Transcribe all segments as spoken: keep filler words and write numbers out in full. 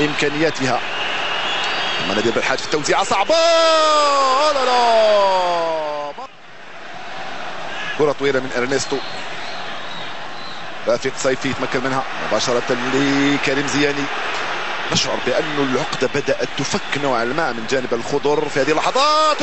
امكانياتها. ثم نادر بالحاج في التوزيعه صعبه، لا لا كره طويله من ارنستو. رفيق صيفي يتمكن منها مباشره لكريم زياني. نشعر بأن العقده بدات تفك نوعا ما من جانب الخضر في هذه اللحظات.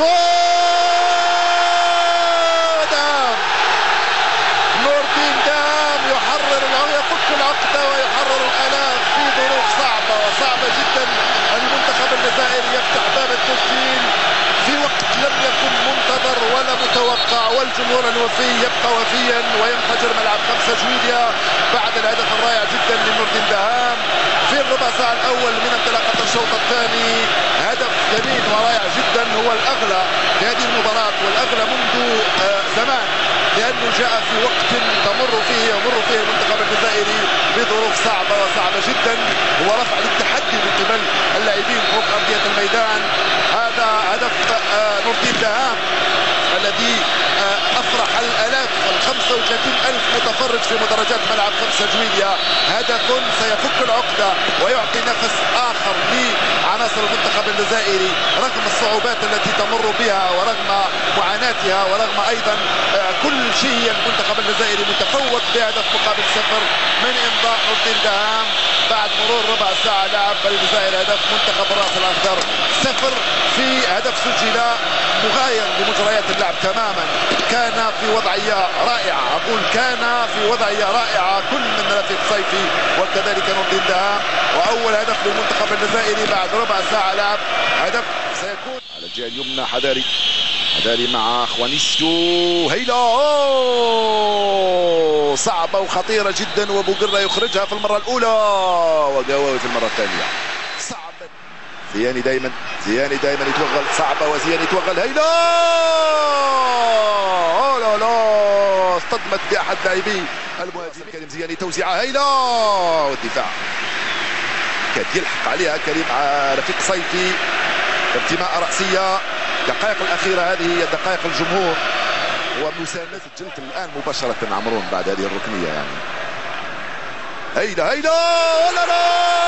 دام نور الدين دام يحرر يفك العقده ويحرر الالام في ظروف صعبه وصعبه جدا. المنتخب الجزائري يفتح باب التسجيل في وقت لم يكن منتظر ولا متوقع، والجمهور الوفي يبقى وفيا وينفجر ملعب خمسة جويليا بعد الهدف الرائع جدا لنور الدين دهام في الربع ساعة الأول من انطلاقة الشوط الثاني. هدف جميل ورائع جدا، هو الأغلى في هذه المباراة والأغلى منذ آه زمان، لأنه جاء في وقت تمر فيه يمر فيه المنتخب الجزائري بظروف صعبة وصعبة جدا. هو رفع للتحدي من قبل اللاعبين فوق أرضية الميدان. هذا هدف آه نور الدين دهام الذي آه أفرح الآلاف الخمسة وثلاثين ألف متفرج في مدرجات ملعب خمسة جويليا. هدف سيفك العقدة ويعطي نفس آخر لعناصر المنتخب الجزائري رغم الصعوبات التي تمر بها ورغم معاناتها ورغم أيضا آه كل شيء. المنتخب الجزائري متفوق بهدف مقابل صفر من إمضاء نور الدين دهام بعد مرور ربع ساعة. لعب الجزائر هدف منتخب الرأس الأخضر صفر في هدف سجل مغاير لمجريات اللعب تماما. كان في وضعية رائعة، أقول كان في وضعية رائعة كل من رفيق صيفي وكذلك نور الدين دهام. وأول هدف للمنتخب الجزائري بعد ربع ساعة لعب. هدف سيكون على الجهة اليمنى حذاري حذاري مع خوانيسيو. هيلا أوه. صعبة وخطيرة جدا، وبوقرة يخرجها في المرة الأولى وقواوي في المرة الثانية. صعبة زياني دايما زياني دايما يتوغل. صعبة وزياني يتوغل. هيلا أوه لا لا اصطدمت بأحد لاعبي المهاجم كريم زياني. توزيعة هيلا والدفاع كاد يلحق عليها كريم رفيق صيفي. ارتماء رأسية. الدقائق الأخيرة هذه هي دقائق الجمهور ومساندة سجلت الآن مباشرة عمرون بعد هذه الركنية يعني. هيدا هيدا ولا لا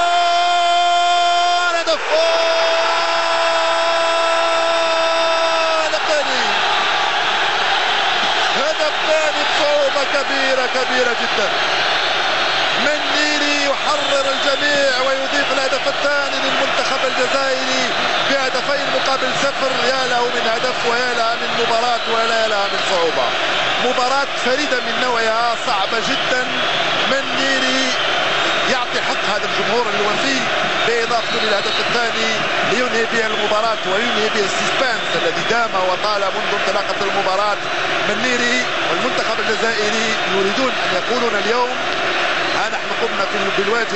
هدف هدف ثاني هدف ثاني بصعوبة كبيرة كبيرة جدا. منيري يحرر الجميع ويضيف الهدف الثاني للمنتخب الجزائري بهدفين مقابل صفر. يا له من هدف ويا لها من مباراة ويا لها من صعوبة. مباراة فريدة من نوعها صعبة جدا. منيري يعطي حق هذا الجمهور الوفي بإضافته للهدف الثاني لينهي به المباراة وينهي به السسبانس الذي دام وطال منذ انطلاقة المباراة. منيري والمنتخب الجزائري يريدون أن يقولون اليوم ها نحن قمنا بالواجب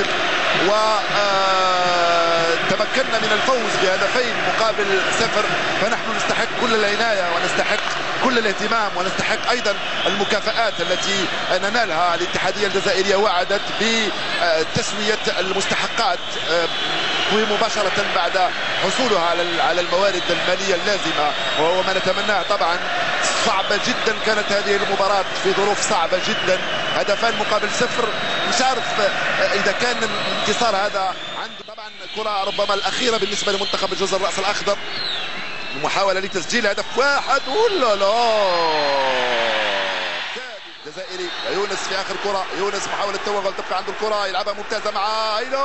وتمكنا من الفوز بهدفين مقابل صفر، فنحن نستحق كل العناية ونستحق كل الاهتمام ونستحق أيضا المكافآت التي ننالها. الاتحادية الجزائرية وعدت بتسوية المستحقات مباشرة بعد حصولها على الموارد المالية اللازمة، وهو ما نتمناه طبعا. صعبة جدا كانت هذه المباراة في ظروف صعبة جدا. هدفان مقابل صفر. مش عارف إذا كان الانتصار هذا عنده طبعا كرة ربما الأخيرة بالنسبة لمنتخب الجزر الرأس الأخضر. محاولة لتسجيل هدف واحد ولا لا الجزائري ويونس في آخر كرة. يونس محاولة توغل تبقى عنده الكرة يلعبها ممتازة مع هيلا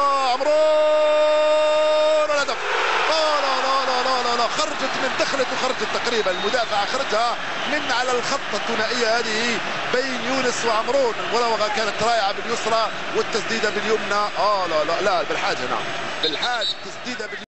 عمرون الهدف. لا لا لا لا لا لا خرجت من دخلت وخرجت تقريبا. المدافع أخرجها من على الخط. الثنائية هذه بين يونس وعمرون. المراوغة كانت رائعة باليسرى والتسديدة باليمنى. اه لا لا لا بالحاجة نعم بالحاجة التسديدة باليمنى.